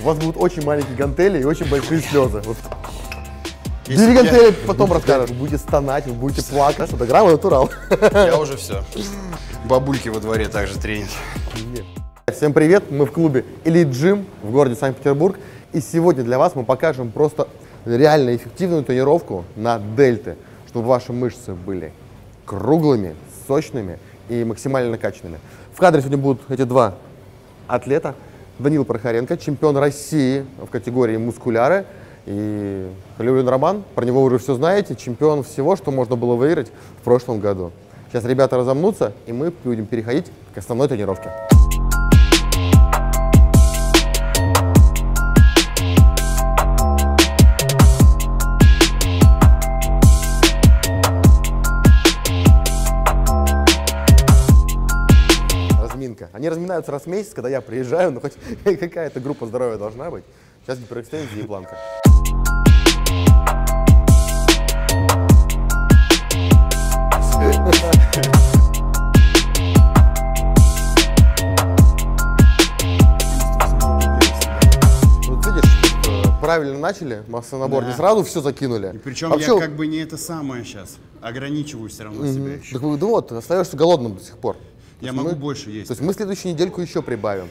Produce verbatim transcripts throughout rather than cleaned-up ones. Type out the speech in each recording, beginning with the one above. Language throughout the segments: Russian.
У вас будут очень маленькие гантели и очень большие слезы. Вот. Бери гантели, я... потом расскажешь. Вы будете стонать, вы будете плакать. Это грамма натурал. Я уже все. Бабульки во дворе также тренинг. Всем привет, мы в клубе Elite Gym в городе Санкт-Петербург. И сегодня для вас мы покажем просто реально эффективную тренировку на дельты, чтобы ваши мышцы были круглыми, сочными и максимально накачанными. В кадре сегодня будут эти два атлета. Данил Прохоренко, чемпион России в категории мускуляры. И Халиуллин Роман, про него вы уже все знаете, чемпион всего, что можно было выиграть в прошлом году. Сейчас ребята разомнутся, и мы будем переходить к основной тренировке. Разминка. Они разминаются раз в месяц, когда я приезжаю, но хоть какая-то группа здоровья должна быть. Сейчас гиперэкстензия и планка. Вот видишь, правильно начали, массонабор, да. Не сразу все закинули. И причем а я как бы не это самое сейчас, ограничиваю все равно mm-hmm. себя еще. Так, ну вот, остаешься голодным до сих пор. Я могу мы, больше есть. То есть мы следующую недельку еще прибавим.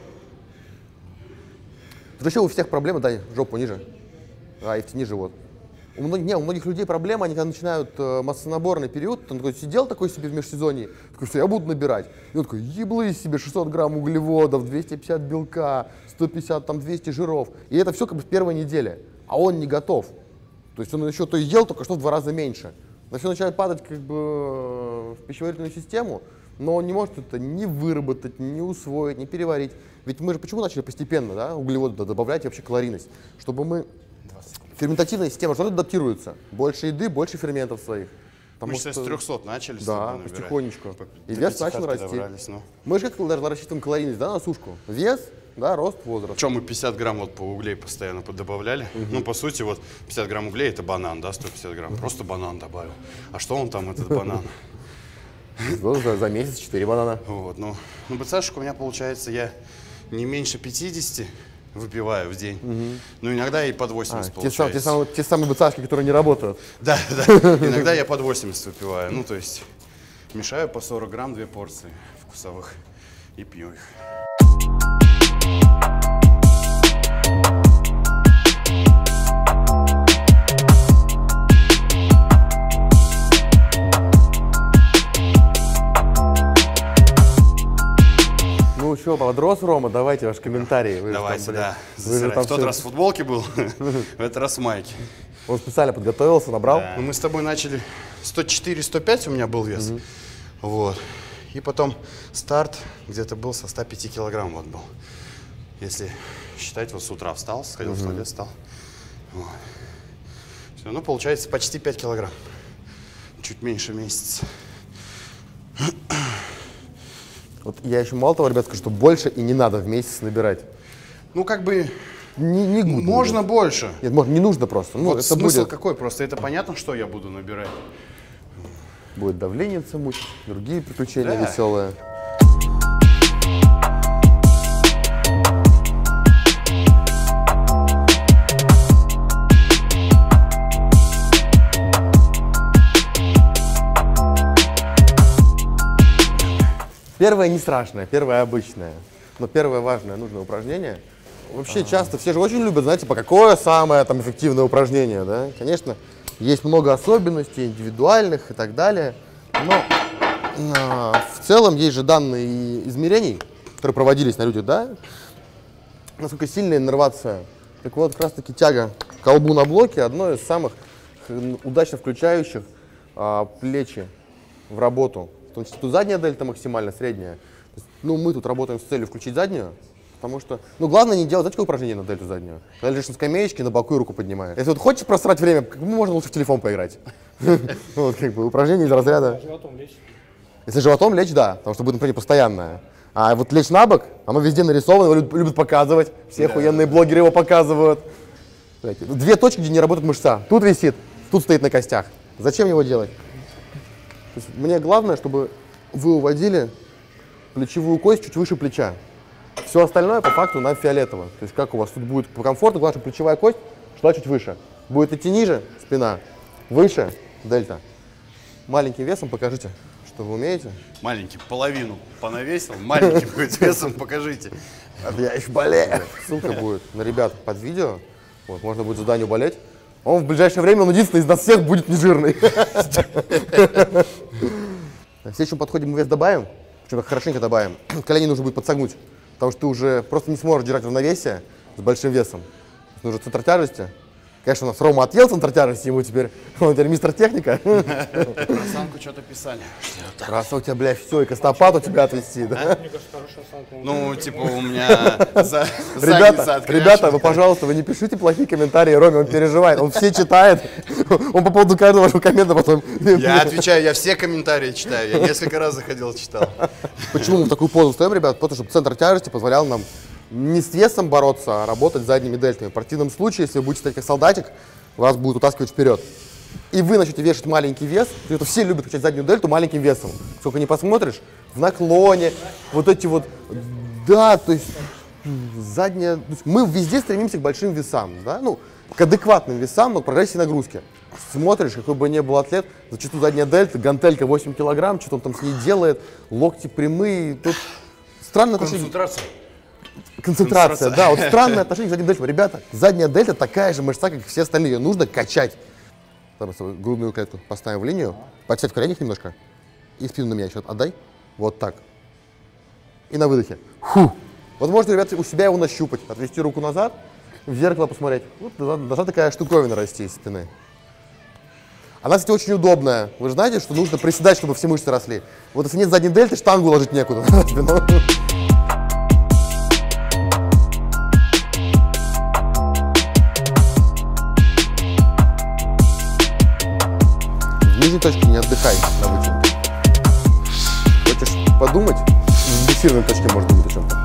Еще у всех проблемы, дай жопу ниже, а и втяни живот. У многих, не, у многих людей проблема, они когда начинают э, массонаборный период, он такой сидел такой себе в межсезонье, такой, что я буду набирать. И он такой, еблы себе шестьсот грамм углеводов, двести пятьдесят белка, сто пятьдесят, там двести жиров. И это все как бы в первой неделе, а он не готов. То есть он еще то и ел, только что в два раза меньше. На все начинает падать как бы в пищеварительную систему, но он не может это ни выработать, ни усвоить, ни переварить. Ведь мы же почему начали постепенно, да, углеводы добавлять и вообще калорийность? Чтобы мы... Ферментативная система что адаптируется? Больше еды, больше ферментов своих. Мы что... с трёхсот начали. Да, потихонечку. И вес начал расти. Но... Мы же как даже рассчитываем калорийность, да, на сушку? Вес, да, рост, возраст. Чем мы пятьдесят грамм вот по углей постоянно добавляли? Угу. Ну, по сути, вот пятьдесят грамм углей это банан, да, сто пятьдесят грамм. Угу. Просто банан добавил. А что он там, этот банан? За, за месяц четыре банана. Вот, ну, ну БЦшек у меня получается, я не меньше пятидесяти выпиваю в день. Угу. Ну, иногда и под восемьдесят а, получается. Те, те, самые, те самые БЦшки, которые не работают. Да, да. Иногда я под восемьдесят выпиваю. Ну, то есть мешаю по сорок грамм, две порции вкусовых и пью их. Ну что, подрос Рома, давайте ваш комментарий. Вы давайте, там, да. Вы же там в тот все... раз в футболке был, в этот раз в майке. Он специально подготовился, набрал? Да. Ну, мы с тобой начали сто четыре — сто пять у меня был вес. Угу. Вот. И потом старт где-то был со ста пяти килограмм вот был. Если считать, вот с утра встал, сходил угу. в туалет, встал. Вот. Все, ну, получается почти пять килограмм. Чуть меньше месяца. Вот я еще мало того, ребят, скажу, что больше и не надо в месяц набирать. Ну, как бы, не, не можно будет. больше. Нет, может, не нужно просто. Ну, вот это смысл будет... какой? Просто это понятно, что я буду набирать. Будет давление мучить, другие приключения да. веселые. Первое не страшное, первое обычное, но первое важное, нужное упражнение. Вообще А-а-а. часто, все же очень любят, знаете, по какое самое там эффективное упражнение, да? Конечно, есть много особенностей, индивидуальных и так далее, но а, в целом есть же данные измерений, которые проводились на людях, да? Насколько сильная иннервация. Так вот, как раз таки тяга к колбу на блоке одно из самых удачно включающих а, плечи в работу. Тут задняя дельта максимально, средняя. То есть, ну, мы тут работаем с целью включить заднюю, потому что, ну, главное не делать, знаете, какое упражнение на дельту заднюю? Когда лежишь на скамеечке, на боку и руку поднимаешь. Если вот хочешь просрать время, можно лучше в телефон поиграть. Вот, как бы, упражнение из разряда. Если животом лечь, да, потому что будет, например, постоянное. А вот лечь на бок, оно везде нарисовано, его любят показывать, все охуенные блогеры его показывают. Две точки, где не работает мышца. Тут висит, тут стоит на костях. Зачем его делать? То есть мне главное, чтобы вы уводили плечевую кость чуть выше плеча. Все остальное по факту нам фиолетово. То есть как у вас тут будет по комфорту, главное, чтобы плечевая кость шла чуть выше. Будет идти ниже, спина, выше, дельта. Маленьким весом покажите, что вы умеете. Маленький, половину понавесил, маленьким весом покажите. Я еще болею. Ссылка будет на ребят под видео. Вот, можно будет заданию болеть. Он в ближайшее время, он единственный из нас всех будет нежирный. В следующем подходе мы вес добавим, причем хорошенько добавим. Колени нужно будет подсогнуть, потому что ты уже просто не сможешь держать равновесие с большим весом. Нужен центр тяжести. Конечно, у нас Рома отъел центр тяжести, ему теперь, он теперь мистер техника. Про самку что-то писали. Раз у тебя, блядь, все, и костопад у тебя отвести, да? Мне кажется, хорошая самка. Ну, типа у меня за, Ребята, ребята, вы, пожалуйста, вы не пишите плохие комментарии Роме, он переживает, он все читает, он по поводу каждого вашего коммента потом... Я отвечаю, я все комментарии читаю, я несколько раз заходил, читал. Почему мы в такую позу стоим, ребят? Потому что центр тяжести позволял нам не с весом бороться, а работать задними дельтами. В противном случае, если вы будете стоять как солдатик, вас будет утаскивать вперед. И вы начнете вешать маленький вес. Это все любят качать заднюю дельту маленьким весом. Сколько не посмотришь, в наклоне, вот эти вот, да, то есть задняя. То есть мы везде стремимся к большим весам, да, ну, к адекватным весам, но к прогрессии нагрузки. Смотришь, какой бы ни был атлет, зачастую задняя дельта, гантелька восемь килограмм, что-то он там с ней делает, локти прямые, тут странное отношение. Концентрация. Концентрация, да, вот странное отношение к задней дельте. Ребята, задняя дельта такая же мышца, как и все остальные, ее нужно качать. Давай грудную клетку поставим в линию, подсядь в коленях немножко и спину на меня еще отдай, вот так. И на выдохе. Фу. Вот можете, ребята, у себя его нащупать, отвести руку назад, в зеркало посмотреть. Вот должна такая штуковина расти из спины. Она, кстати, очень удобная. Вы же знаете, что нужно приседать, чтобы все мышцы росли. Вот если нет задней дельты, штангу ложить некуда. В нижней точке не отдыхай на вытянутой. Хочешь подумать? В фиксированной точке можно думать о чем-то.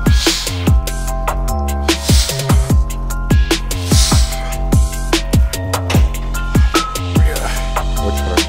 Очень хорошо.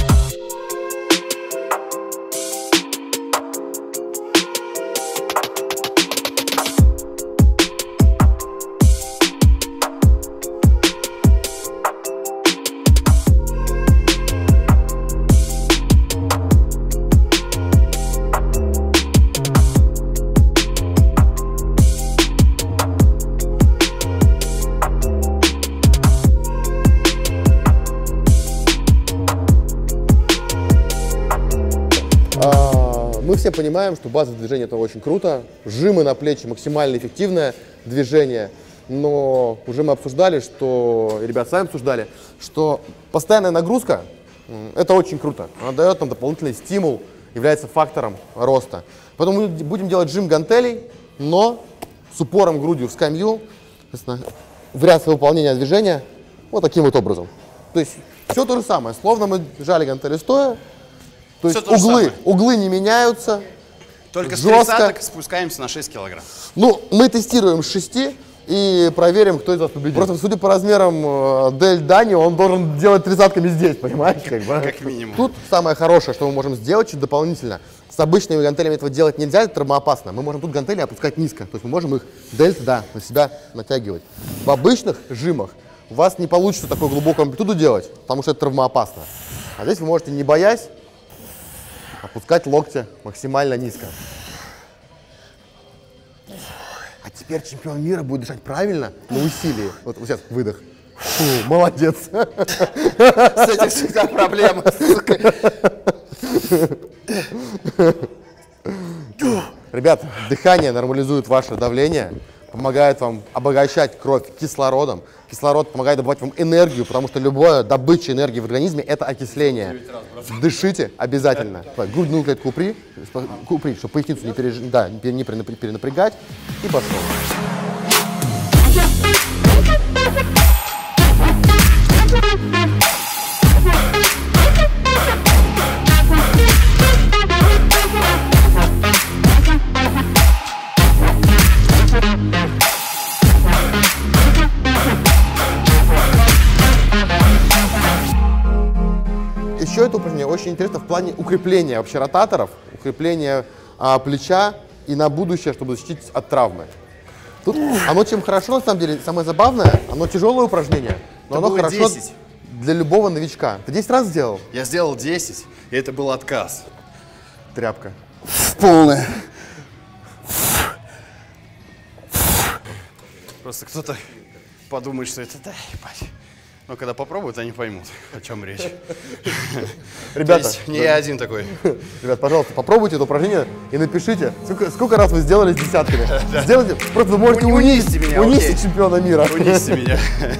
Мы все понимаем, что базовое движение — это очень круто, жимы на плечи — максимально эффективное движение, но уже мы обсуждали, что, и ребят сами обсуждали, что постоянная нагрузка — это очень круто, она дает нам дополнительный стимул, является фактором роста. Поэтому мы будем делать жим гантелей, но с упором грудью в скамью, вариация выполнения движения вот таким вот образом. То есть все то же самое, словно мы жали гантели стоя. То есть углы, углы не меняются. Только жестко. с тридцаток спускаемся на шесть килограмм. Ну, мы тестируем с шести и проверим, кто из вас победит. Просто, судя по размерам э, Дель Дани, он должен делать тридцатками здесь, понимаете? Как бы. Как минимум. Тут самое хорошее, что мы можем сделать чуть дополнительно. С обычными гантелями этого делать нельзя, это травмоопасно. Мы можем тут гантели опускать низко. То есть мы можем их дельта, да, на себя натягивать. В обычных жимах у вас не получится такую глубокую амплитуду делать, потому что это травмоопасно. А здесь вы можете, не боясь, опускать локти максимально низко. А теперь чемпион мира будет дышать правильно, на усилии. Вот, вот сейчас выдох. Фу, молодец. С этим всегда проблема. Ребят, дыхание нормализует ваше давление, помогает вам обогащать кровь кислородом. Кислород помогает добывать вам энергию, потому что любая добыча энергии в организме – это окисление. Дышите обязательно. Грудную клетку упри, упри, чтобы поясницу не, переж... да, не перенапрягать. И пошел. Еще это упражнение очень интересно в плане укрепления вообще ротаторов, укрепления а, плеча и на будущее, чтобы защитить от травмы. Тут оно чем хорошо, на самом деле, самое забавное, оно тяжелое упражнение, но это оно хорошо десять. Для любого новичка. Ты десять раз сделал? Я сделал десять, и это был отказ. Тряпка. Полная. Просто кто-то подумает, что это, да, ебать. Но когда попробуют, они поймут, о чем речь. Ребята, То есть не я один такой. Ребят, пожалуйста, попробуйте это упражнение и напишите, сколько, сколько раз вы сделали с десятками. Сделайте, просто вы можете унизьте меня, унизить окей. чемпиона мира. Унизьте меня.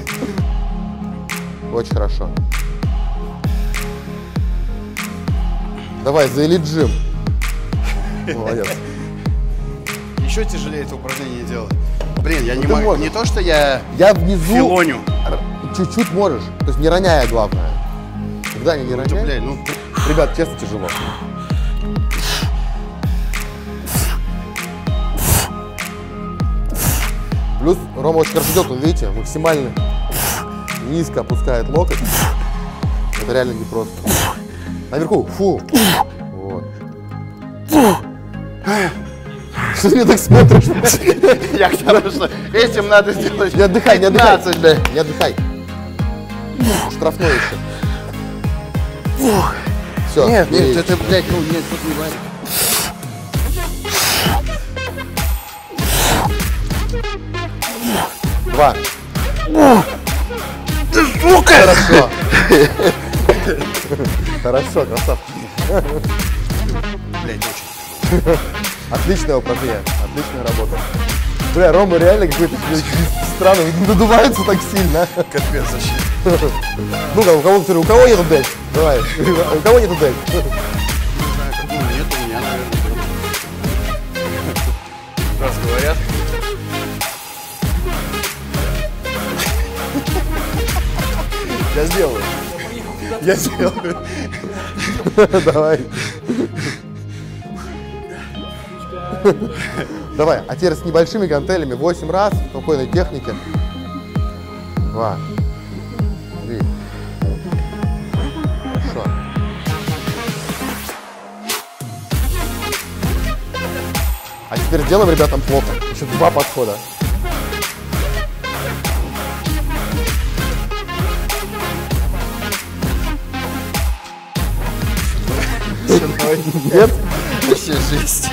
Очень хорошо. Давай, за элит-джим. Молодец. Еще тяжелее это упражнение делать. Блин, я Ну не ты могу. можешь. Не то, что я Я внизу филоню. чуть-чуть можешь, то есть не роняя, главное. Когда не, не Ну, роняй. блядь, ну, Ребят, честно, тяжело. Плюс Рома очень хорошо идет, он, видите, максимально низко опускает локоть. Это реально непросто. Наверху, фу. Вот. Что ты мне так смотришь? я потому что этим надо сделать Не отдыхай, не отдыхай. пятнадцать, блядь. Не отдыхай. Штрафной еще. Все. Нет, нет, это, блядь, ну, нет, тут не варит. Два. Ты сука! Хорошо. Хорошо, красавчик. Блядь, очень. Отличное упражнение, отличная работа. Бля, Рома реально какой-то странный, надувается так сильно. Капец вообще. Ну-ка, у кого, смотри, у кого нету дельт? Давай, у кого нету дельт? Не знаю, как ну, нет у меня, наверное, был. Раз говорят. Я сделаю. Я сделаю. Давай. Давай, а теперь с небольшими гантелями восемь раз в спокойной технике. Два. Три. Хорошо. А теперь делаем ребятам плохо. Еще два подхода. Нет? Вообще жесть.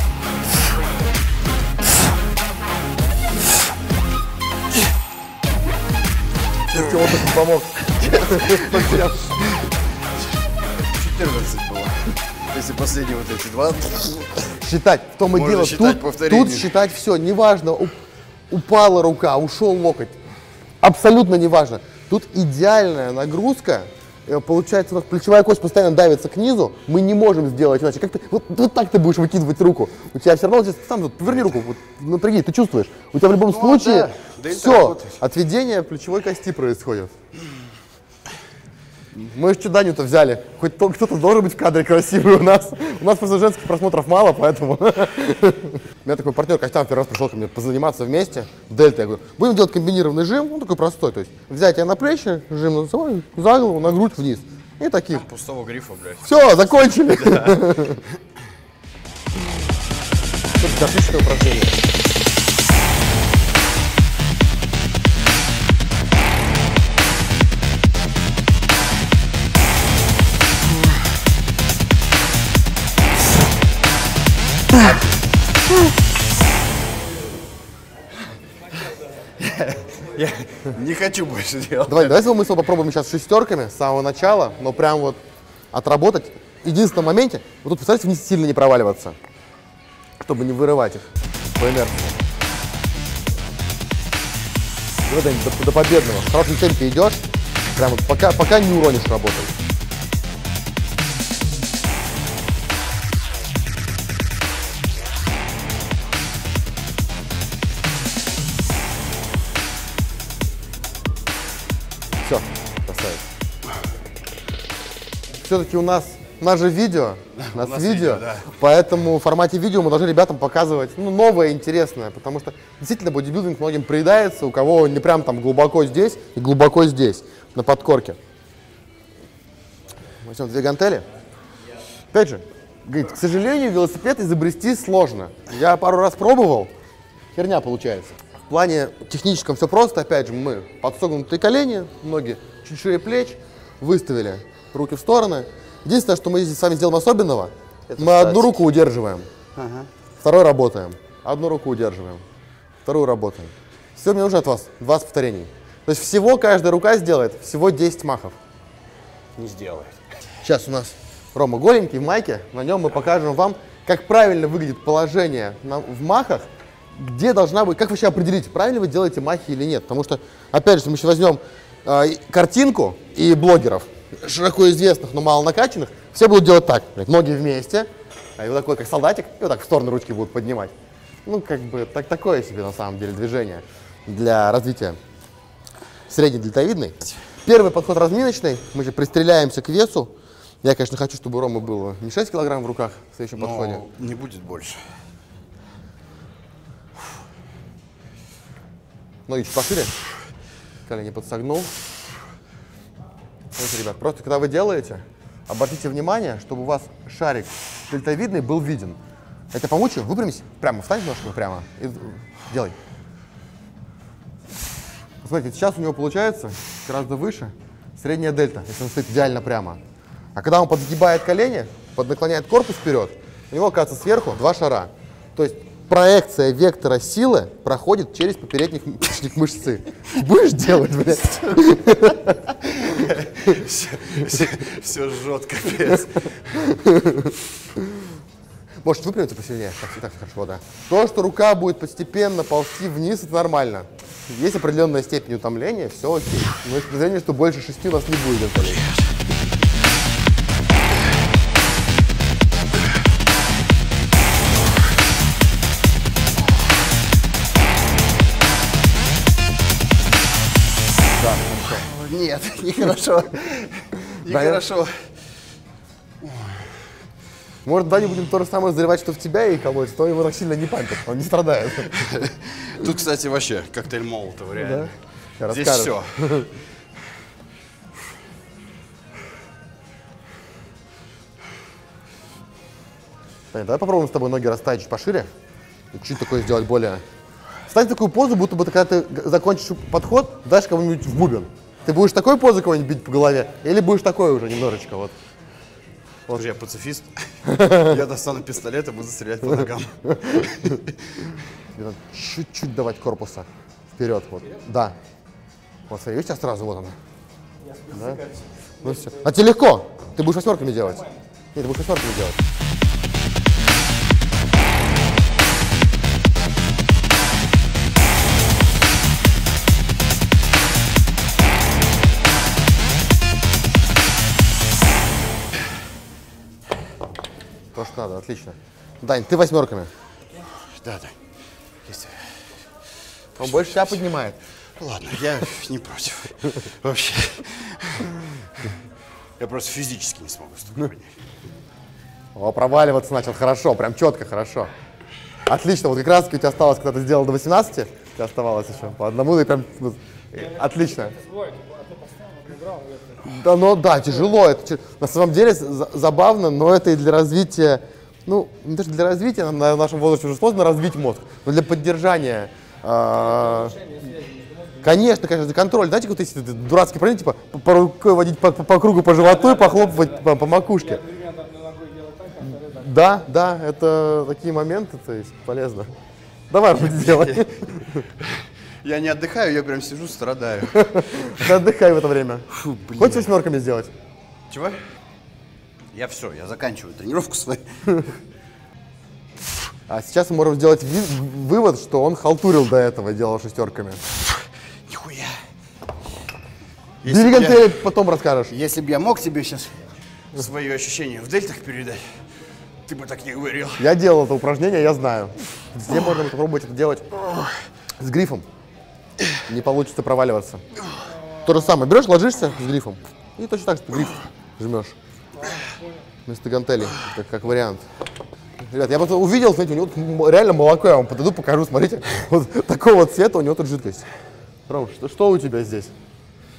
Чего он не помог? четырнадцать было. Если последние вот эти два. Считать, в том и Можно дело. считать Тут, повторение. тут считать все, неважно, у- упала рука, ушел локоть. Абсолютно неважно. Тут идеальная нагрузка. Э, Получается, у нас плечевая кость постоянно давится к низу. Мы не можем сделать иначе. Как ты, вот, вот так ты будешь выкидывать руку. У тебя все равно, здесь, сам вот, поверни руку, вот, напряги, ты чувствуешь. У тебя в любом Ну, случае да. Да и так все, работает. отведение плечевой кости происходит. Мы же что Даню-то взяли? Хоть то- кто-то должен быть в кадре красивый у нас. У нас просто женских просмотров мало, поэтому... У меня такой партнер Костян первый раз пришел ко мне позаниматься вместе. Дельта, я говорю, будем делать комбинированный жим, ну такой простой. То есть взять тебя на плечи, жим на собой, за голову, на грудь, вниз. И таких. Пустого грифа, блядь. Все, закончили. Это отличное упражнение. Я не хочу больше делать. Давай, давай мы с тобой попробуем сейчас шестерками с самого начала, но прям вот отработать. Единственном моменте, вот тут, представьте, вниз сильно не проваливаться, чтобы не вырывать их по инерции. Давай, Дань, до, до победного. В хорошем темпе идешь, прям вот пока, пока не уронишь, работай. Все, красавец. Все-таки у нас, у нас же видео, у нас, нас видео, видео, да. поэтому в формате видео мы должны ребятам показывать ну, новое, интересное, потому что действительно бодибилдинг многим приедается, у кого не прям там глубоко здесь и глубоко здесь, на подкорке. Возьмем две гантели. Опять же, Говорит, к сожалению, велосипед изобрести сложно. Я пару раз пробовал, херня получается. В плане техническом все просто, опять же, мы подсогнутые колени, ноги чуть шире плеч, выставили руки в стороны. Единственное, что мы здесь с вами сделаем особенного, это мы статик. Одну руку удерживаем, ага. Второй работаем, одну руку удерживаем, вторую работаем. Все, мне нужно от вас двадцать повторений. То есть всего каждая рука сделает всего десять махов. Не сделает. Сейчас у нас Рома голенький в майке, на нем мы покажем вам, как правильно выглядит положение на, в махах, где должна быть, как вообще определить, правильно вы делаете махи или нет. Потому что, опять же, если мы сейчас возьмем э, картинку и блогеров, широко известных, но мало накачанных, все будут делать так, ноги вместе, а вот такой, как солдатик, и вот так в сторону ручки будут поднимать. Ну, как бы, так, такое себе, на самом деле, движение для развития средней дельтовидной. Первый подход разминочный, мы же пристреляемся к весу. Я, конечно, хочу, чтобы у Ромы было не шесть килограмм в руках в следующем но подходе. Не будет больше. Ноги чуть пошире, колени подсогнул. Смотрите, ребят, просто когда вы делаете, обратите внимание, чтобы у вас шарик дельтовидный был виден. Я тебя помучу, выпрямись, прямо, встань ножками прямо и делай. Смотрите, сейчас у него получается гораздо выше средняя дельта, если он стоит идеально прямо. А когда он подгибает колени, поднаклоняет корпус вперед, у него оказывается сверху два шара. То есть проекция вектора силы проходит через поперечник мышцы. Будешь делать, блядь? Все жжет, капец. Может, выпрямиться посильнее? Так, так хорошо, да. То, что рука будет постепенно ползти вниз, это нормально. Есть определенная степень утомления, все окей. Но есть подозрение, что больше шести у нас не будет болеть. Да, хорошо. Нет, нехорошо. Нехорошо. Может, да, не будем то же самое заливать, что в тебя и колоть, то его так сильно не пампит, он не страдает. Тут, кстати, вообще коктейль Молотова, реально. Да? Здесь все. Таня, давай попробуем с тобой ноги расставить чуть пошире и чуть такое сделать более... Встань в такую позу, будто бы когда ты закончишь подход, дашь кого-нибудь в бубен. Ты будешь такой позой кого-нибудь бить по голове или будешь такой уже немножечко вот? Вот. Я пацифист. Я достану пистолет и буду стрелять по ногам. Надо чуть-чуть давать корпуса вперед. Вот. Да. Вот смотри, видишь, сразу вот она. Да? Ну все. А тебе легко. Ты будешь восьмерками делать. Нет, ты будешь восьмерками делать. То, что надо, отлично. Дань, ты восьмерками. Да, да. Есть. Он больше себя поднимает. Ладно, я не против. Вообще. Я просто физически не смогу столько поднять. О, проваливаться начал. Хорошо, прям четко, хорошо. Отлично. Вот как раз таки у тебя осталось, когда ты сделал до восемнадцати, у тебя оставалось еще по одному, и прям отлично. Да, но да, тяжело. Это, на самом деле забавно, но это и для развития, ну, не то, что для развития, нам на нашем возрасте уже сложно развить мозг, но для поддержания, э, конечно, конечно, за контроль. Знаете, вот эти дурацкие упражнения, типа по рукой водить по, по, по кругу по животу и похлопывать по, по макушке. Да, да, это такие моменты, то есть полезно. Давай, сделай. Я не отдыхаю, я прям сижу, страдаю. Да отдыхай в это время. Фу, хочешь восьмерками сделать? Чего? Я все, я заканчиваю тренировку свою. А сейчас мы можем сделать вывод, что он халтурил до этого, делал шестерками. Нихуя. Бери гантели, потом расскажешь. Если бы я мог тебе сейчас свои ощущения в дельтах передать, ты бы так не говорил. Я делал это упражнение, я знаю. Где можно попробовать это делать с грифом. Не получится проваливаться. То же самое. Берешь, ложишься с грифом. И точно так же гриф жмешь. Вместо гантелей, как, как вариант. Ребят, я просто увидел, смотрите, у него реально молоко. Я вам подойду, покажу, смотрите. Вот такого цвета у него тут жидкость. Ром, что, что у тебя здесь?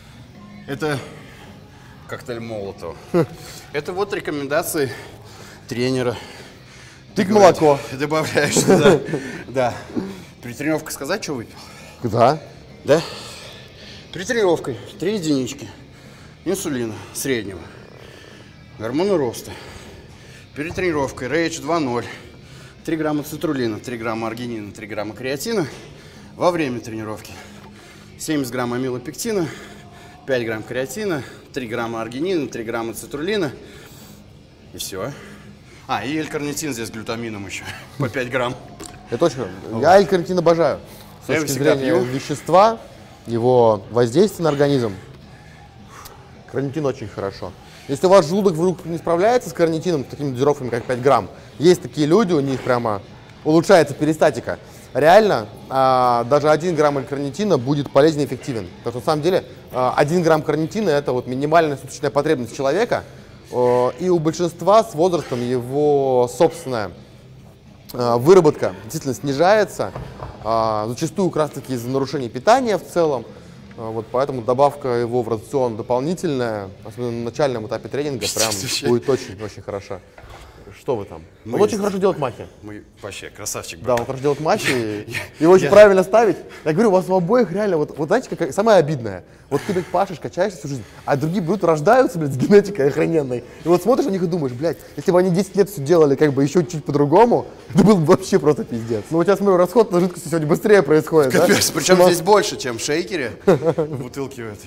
Это коктейль Молотова. Это вот рекомендации тренера. Пик молоко. Добавляешь туда. Да. При тренировке сказать, что выпил? Да. Да? При тренировке три единички инсулина среднего, гормоны роста. Перед тренировкой рейдж два ноль, три грамма цитрулина, три грамма аргинина, три грамма креатина. Во время тренировки семьдесят грамм амилопектина, пять грамм креатина, три грамма аргинина, три грамма цитрулина. И все. А, и L-карнитин здесь с глютамином еще, по пять грамм. Это очень хорошо. Я L-карнитин обожаю. С Я точки всегда зрения пью. вещества, его воздействия на организм, карнитин очень хорошо. Если у вас желудок вдруг не справляется с карнитином, такими дозировками, как пять грамм, есть такие люди, у них прямо улучшается перистатика. Реально, а, даже один грамм L-карнитина будет полезен и эффективен. Потому что на самом деле а, один грамм карнитина – это вот минимальная суточная потребность человека. А, и у большинства с возрастом его собственная а, выработка действительно снижается. А, зачастую как раз таки из-за нарушений питания в целом. А, вот поэтому добавка его в рацион дополнительная, особенно на начальном этапе тренинга, прям будет очень-очень хороша. Что вы там? Он очень хорошо делает махи. Мы вообще красавчик. Да, он хорошо делает махи, и его очень правильно ставить. Я говорю, у вас у обоих реально, вот, вот знаете, как, самое обидное. Вот ты, блядь, пашешь, качаешься всю жизнь, а другие берут, рождаются, блядь, с генетикой охрененной. И вот смотришь на них и думаешь, блядь, если бы они десять лет все делали как бы еще чуть по-другому, это был бы вообще просто пиздец. Ну, у тебя, смотрю, расход на жидкости сегодня быстрее происходит, да? Причем здесь больше, чем в шейкере, в бутылке в этой.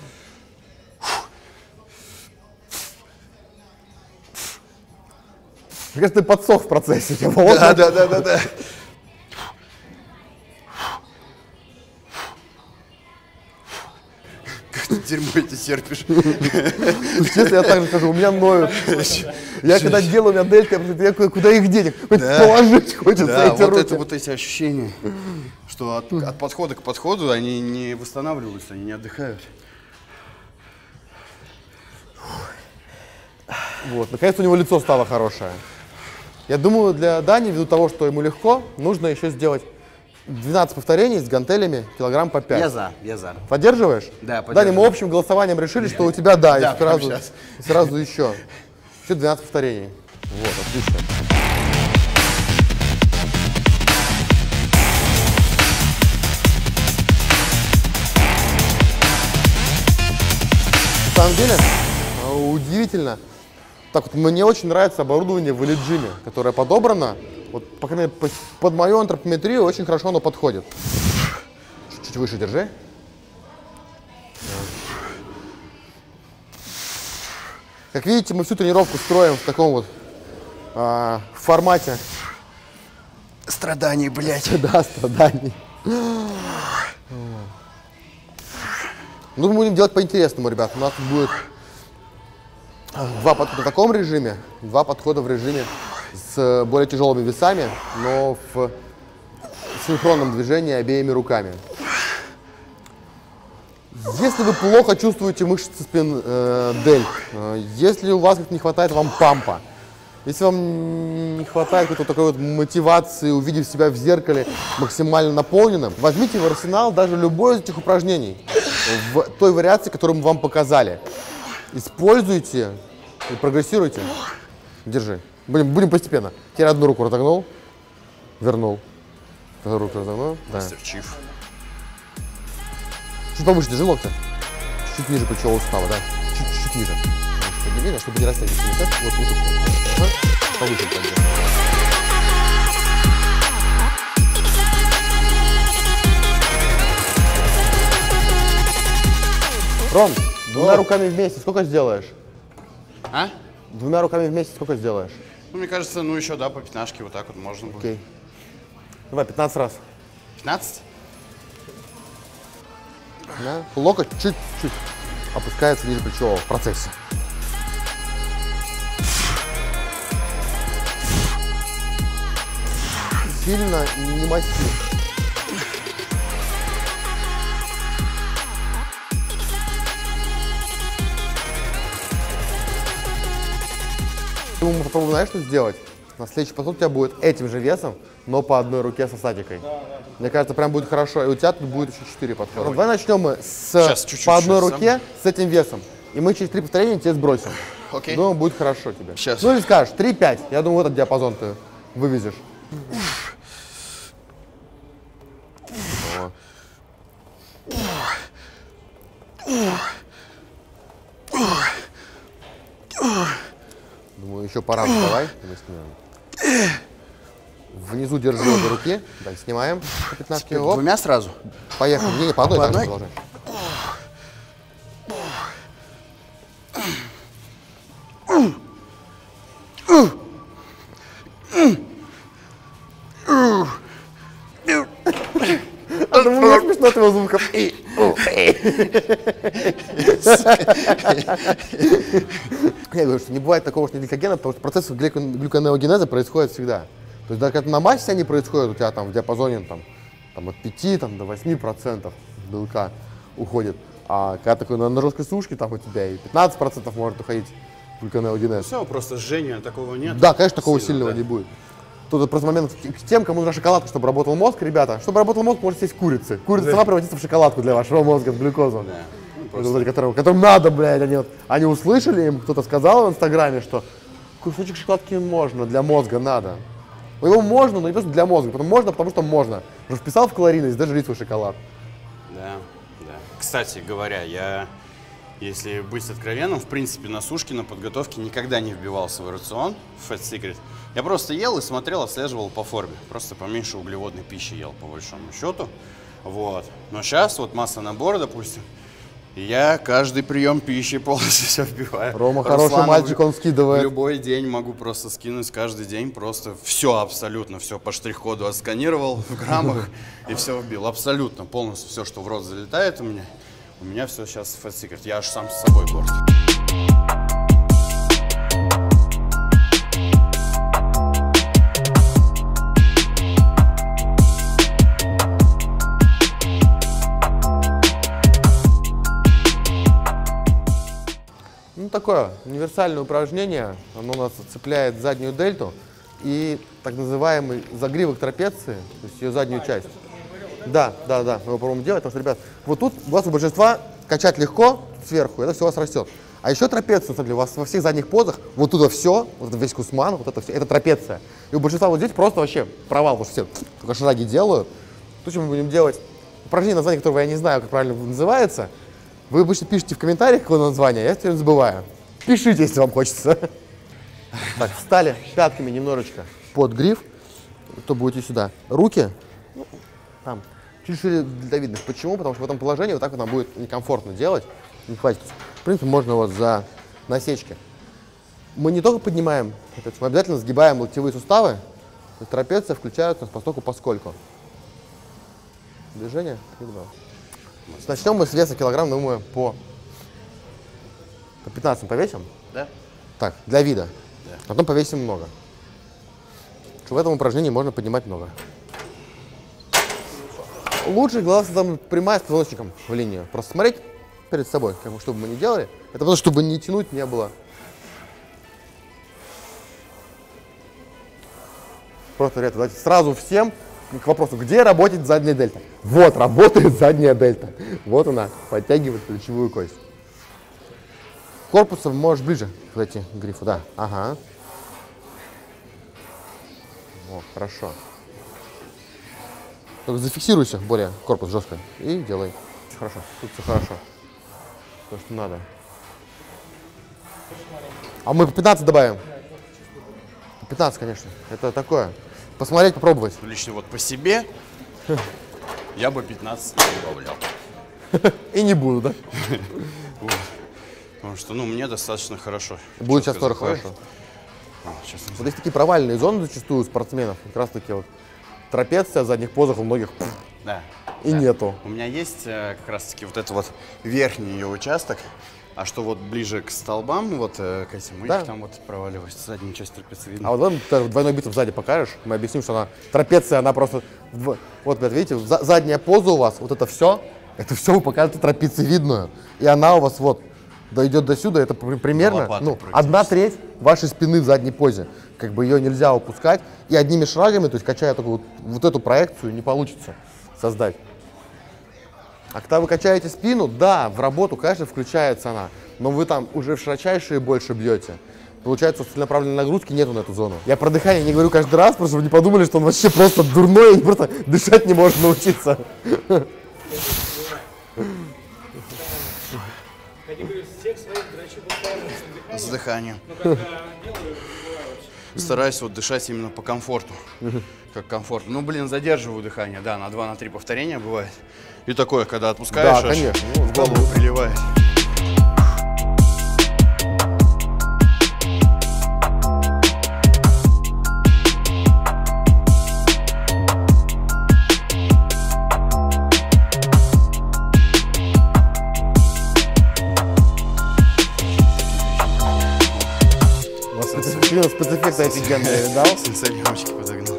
Мне кажется, ты подсох в процессе. Да, да, да, да, да. Как ты дерьмо эти терпишь? Честно, я так же скажу, у меня ноют. Я когда делаю, у меня дельта, я куда их деть? Хоть положить хочется Да, эти вот руки. это вот эти ощущения, что от, от подхода к подходу они не восстанавливаются, они не отдыхают. Вот, наконец у него лицо стало хорошее. Я думаю, для Дани, ввиду того, что ему легко, нужно еще сделать двенадцать повторений с гантелями, килограмм по пять. Я за, я за. Поддерживаешь? Да, Дани, поддерживаю. мы общим голосованием решили, что у тебя, да, Да, и сразу, прямо щас. сразу еще. Еще двенадцать повторений. Вот, отлично. На самом деле, удивительно. Так вот, мне очень нравится оборудование в элит-джиме, которое подобрано. Вот, по крайней мере, под мою антропометрию очень хорошо оно подходит. Чуть-чуть выше держи. Как видите, мы всю тренировку строим в таком вот а, формате. Страданий, блядь. Да, страданий. Ну, мы будем делать по-интересному, ребят. У нас тут будет два подхода в таком режиме, два подхода в режиме с более тяжелыми весами, но в синхронном движении обеими руками. Если вы плохо чувствуете мышцы спин э, дельт, э, если у вас не хватает вам пампа, если вам не хватает какой-то такой вот мотивации, увидев себя в зеркале максимально наполненным, возьмите в арсенал даже любое из этих упражнений в той вариации, которую мы вам показали. Используйте и прогрессируйте. Держи. Будем, будем постепенно. Теперь одну руку разогнул, вернул. Вторую руку разогнул. Да. Мастер Чиф. Чуть повыше держи локти. Чуть ниже плечевого сустава, да. Чуть-чуть ниже. Подними, чтобы не растягивать. Вот, вот, вот, вот. Повыше подними. Ром, двумя руками вместе сколько сделаешь? А? Двумя руками вместе сколько сделаешь? Ну, мне кажется, ну еще, да, по пятнашке вот так вот можно будет. Окей. Давай, пятнадцать раз. пятнадцать? Да. Локоть чуть-чуть опускается ниже плечевого в процессе. Сильно не массив. Мы попробуем, знаешь, что сделать? На следующий подход у тебя будет этим же весом, но по одной руке со статикой. Да, да. Мне кажется, прям будет хорошо. И у тебя тут будет еще четыре подхода. Давай начнем мы с Сейчас, чуть-чуть, по одной сейчас руке сам. с этим весом. И мы через три повторения тебе сбросим. Окей. Думаю, будет хорошо тебе. Сейчас. Ну или скажешь, три-пять. Я думаю, этот диапазон ты вывезешь. Думаю, еще пора. Давай. Мы снимем. Внизу держи обе руки. Так, снимаем. пятнадцать. Двумя сразу? Поехали. Не, не, по одной. По Так, одной? продолжай. А думаю, мне смешно от его звуков. Я говорю, что не бывает такого, что не гликогена, потому что процесс глюконеогенеза происходит всегда. То есть даже когда на массе они происходят, у тебя там в диапазоне там, там, от пяти там, до восьми процентов белка уходит. А когда такой на, на жесткой сушке, там у тебя и пятнадцать процентов может уходить глюконеогенез. Все, просто жжения такого нет. Да, конечно, такого Сильно, сильного да. не будет. Тут просто момент к тем, кому нужна шоколадка, чтобы работал мозг, ребята. Чтобы работал мозг, можете съесть курицы. Курица Да. сама превратится в шоколадку для вашего мозга с глюкозой. Да. Ну, Вот просто эти, которым, которым надо, блядь, они, вот, они услышали, им кто-то сказал в Инстаграме, что кусочек шоколадки можно, для мозга надо. Ну, его можно, но не просто для мозга. Потому можно, потому что можно. Уже вписал в калорийность, даже жить свой шоколад. Да, да. Кстати говоря, я, если быть откровенным, в принципе, на сушке, на подготовке никогда не вбивал свой рацион в Fat Secret. Я просто ел и смотрел, отслеживал по форме. Просто поменьше углеводной пищи ел, по большому счету. Вот. Но сейчас вот масса набора, допустим, и я каждый прием пищи полностью все вбиваю. Рома хороший Руслану мальчик, в- он скидывает. В любой день могу просто скинуть, каждый день просто все абсолютно, все по штрих-коду отсканировал в граммах и все вбил. Абсолютно, полностью все, что в рот залетает у меня. У меня все сейчас Fat Secret. Я аж сам с собой горд. Ну, такое универсальное упражнение. Оно у нас цепляет заднюю дельту и так называемый загривок трапеции, то есть ее заднюю часть. Да, да, да, мы его попробуем делать, потому что, ребят, вот тут у вас у большинства качать легко сверху, это все у вас растет. А еще трапеция, на самом деле, у вас во всех задних позах, вот туда все, вот это весь кусман, вот это все, это трапеция. И у большинства вот здесь просто вообще провал, потому что все только шаги делают. То, что мы будем делать, упражнение, название которого я не знаю, как правильно называется. Вы обычно пишите в комментариях, какое название, я теперь забываю. Пишите, если вам хочется. Так, встали пятками немножечко под гриф, то будете сюда. Руки там, чуть шире для видных. Почему? Потому что в этом положении вот так вот нам будет некомфортно делать, не хватит. В принципе, можно вот за насечки. Мы не только поднимаем, мы обязательно сгибаем локтевые суставы, то есть трапеция включается поскольку поскольку. Движение. Начнем мы с веса килограмм, думаю, по, по пятнадцать повесим. Да? Так, для вида. Да. Потом повесим много. Что в этом упражнении можно поднимать много. Лучше, главное, там прямая с позвоночником в линию. Просто смотреть перед собой, как бы, что бы мы ни делали. Это просто, чтобы не тянуть не было. Просто, ребята, давайте сразу всем к вопросу, где работает задняя дельта. Вот, работает задняя дельта. Вот она, подтягивает плечевую кость. Корпусом можешь ближе подойти к грифу, да. Ага. О, хорошо. Только зафиксируйся более корпус жестко и делай. Хорошо, тут все хорошо. То, что надо. А мы по пятнадцать добавим. По пятнадцать, конечно. Это такое. Посмотреть, попробовать. Лично вот по себе я бы пятнадцать не добавлял. И не буду, да? Вот. Потому что, ну, мне достаточно хорошо. Будет сейчас Четко тоже заходит. хорошо. А, сейчас не Вот есть такие провальные зоны зачастую у спортсменов. Как раз таки вот трапеция в задних позах у многих пфф, Да. и да. нету. У меня есть э, как раз-таки вот этот вот верхний ее участок, а что вот ближе к столбам, вот э, к этим, у Да. них там вот проваливается задняя часть трапеции. А вот вам ты двойной бицепс сзади покажешь, мы объясним, что она трапеция, она просто... в- Вот, ребят, видите, за- задняя поза у вас, вот это все, это все вы показываете трапециевидную. И она у вас вот дойдет до сюда, это при- примерно лопату ну, практически. одна треть вашей спины в задней позе. Как бы ее нельзя упускать. И одними шагами, то есть качая только вот, вот эту проекцию, не получится создать. А когда вы качаете спину, да, в работу, конечно, включается она, но вы там уже в широчайшие больше бьете. Получается, целенаправленной нагрузки нету на эту зону. Я про дыхание не говорю каждый раз, потому что вы не подумали, что он вообще просто дурной и просто дышать не может научиться. С дыханием. Стараюсь вот дышать именно по комфорту. Как комфорт. Ну, блин, задерживаю дыхание, да, на два-три на повторения бывает. И такое, когда отпускаешь, да, конечно. Ну, в голову приливает. Спецэффекты офигенные, видал? Сенсей рамочки подогнал.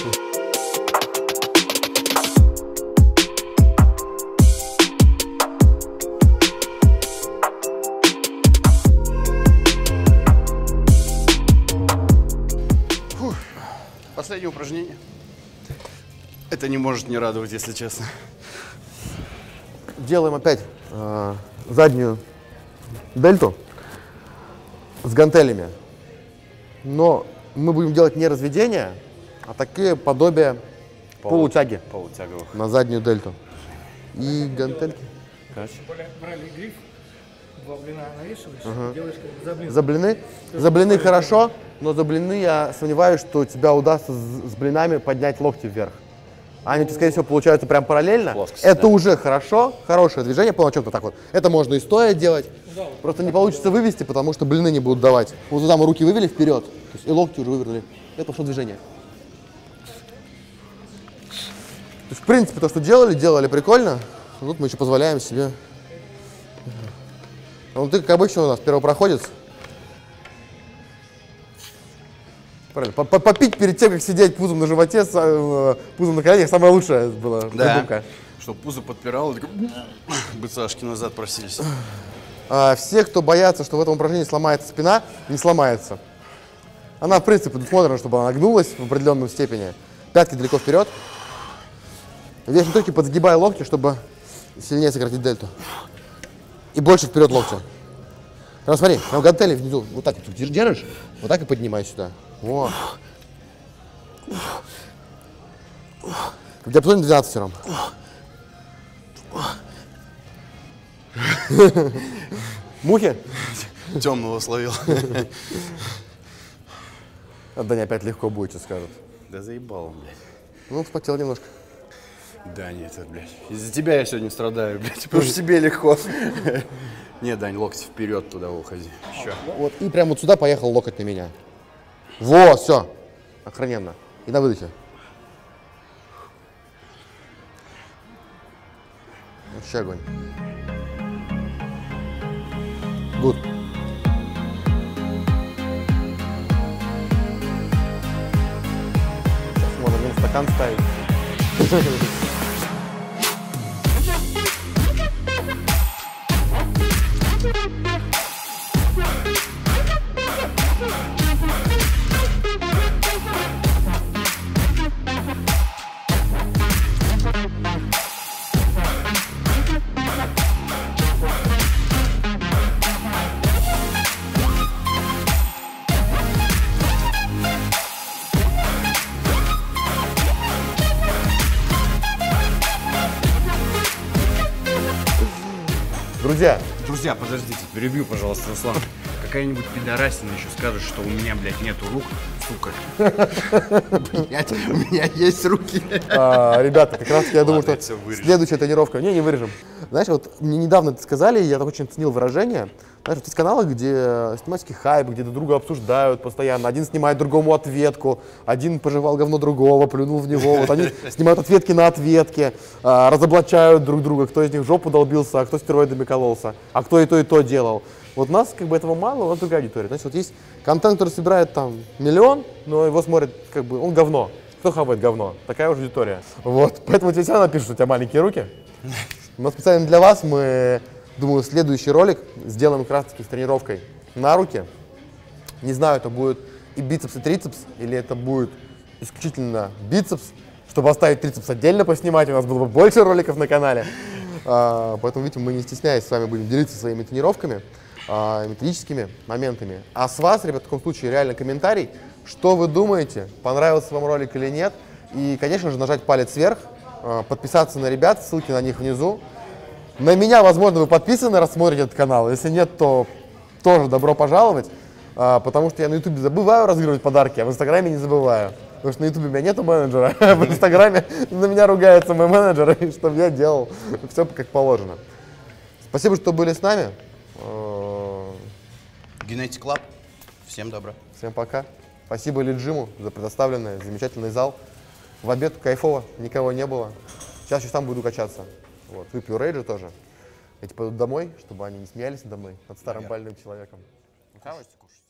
Фух. Последнее упражнение. Это не может не радовать, если честно. Делаем опять э, заднюю дельту с гантелями. Но мы будем делать не разведения, а такие подобия Полу, полутяги полутяговых на заднюю дельту. И гантельки. Брали гриф, два блина навешиваешь, ага. делаешь как за блин. За блины? За блины хорошо, но за блины я сомневаюсь, что у тебя удастся с, с блинами поднять локти вверх. Они, скорее всего, получаются прям параллельно. Плоскость, это да. уже хорошо, хорошее движение, по началу так вот. Это можно и стоя делать. Да. Просто не получится вывести, потому что блины не будут давать. Вот туда мы руки вывели вперед, то есть и локти уже вывернули. Это пошло движение. То есть, в принципе, то, что делали, делали прикольно. Но тут мы еще позволяем себе. Ну, ты, как обычно, у нас первопроходец. Правильно. Попить перед тем, как сидеть пузом на животе, пузом на коленях, самое лучшее было. Да. Придумка. Чтобы пузо подпирало, быцашки назад просились. А все, кто боятся, что в этом упражнении сломается спина, не сломается. Она, в принципе, предусмотрена, чтобы она гнулась в определенной степени. Пятки далеко вперед. В верхней точке подсгибай локти, чтобы сильнее сократить дельту. И больше вперед локти. Прям смотри, там гантели внизу. Вот так вот держишь, вот так и поднимай сюда. Во. Диапазон двенадцать, Ром. Мухи? Темного словил. А Даня опять легко будет, что скажет. Да заебал он, блядь. Ну, вспотел немножко. Дань, это, блядь. Из-за тебя я сегодня страдаю, блядь. Потому что тебе легко. Не, Дань, локти вперед туда уходи. Еще. Вот, и прямо вот сюда поехал локоть на меня. Во, все. Охрененно. И на выдохе. Вообще огонь. Гуд. Сейчас можно мне стакан ставить. Друзья, Друзья, подождите, перебью, пожалуйста, Руслан. Какая-нибудь пидорасина еще скажет, что у меня, блядь, нету рук, сука. Блядь, у меня есть руки. а, ребята, как раз я думаю, Ладно, я что всё вырежу. следующая тренировка... Не, не вырежем. Знаешь, вот мне недавно это сказали, и я так очень ценил выражение. Знаешь, вот есть каналы, где снимательский хайп, где друг друга обсуждают постоянно. Один снимает другому ответку, один пожевал говно другого, плюнул в него. Вот они снимают ответки на ответки, а, разоблачают друг друга, кто из них в жопу долбился, а кто стероидами кололся, а кто и то, и то делал. Вот у нас как бы этого мало, у нас другая аудитория. Значит, вот есть контент, который собирает там миллион, но его смотрит как бы, он говно. Кто хавает говно? Такая уже аудитория. Вот, поэтому тебе всегда напишут, что у тебя маленькие руки. Но специально для вас мы, думаю, следующий ролик сделаем как раз таки с тренировкой на руки. Не знаю, это будет и бицепс, и трицепс, или это будет исключительно бицепс, чтобы оставить трицепс отдельно поснимать, у нас было бы больше роликов на канале. А, поэтому, видите, мы не стесняясь с вами будем делиться своими тренировками, а, методическими моментами. А с вас, ребят, в таком случае реально комментарий, что вы думаете, понравился вам ролик или нет. И, конечно же, нажать палец вверх, а, подписаться на ребят, ссылки на них внизу. На меня, возможно, вы подписаны, раз смотрите этот канал. Если нет, то тоже добро пожаловать. А, потому что я на ютубе забываю разыгрывать подарки, а в инстаграме не забываю. Потому что на ютубе у меня нету менеджера, а в инстаграме на меня ругается мой менеджер, и чтобы я делал все как положено. Спасибо, что были с нами. Genetic Club. Всем добра. Всем пока. Спасибо Лиджиму за предоставленный замечательный зал. В обед кайфово, никого не было. Сейчас еще сам буду качаться. Вот. Выпью рейджа тоже. Эти пойдут домой, чтобы они не смеялись надо мной, над старым больным человеком. Кушайте, кушайте.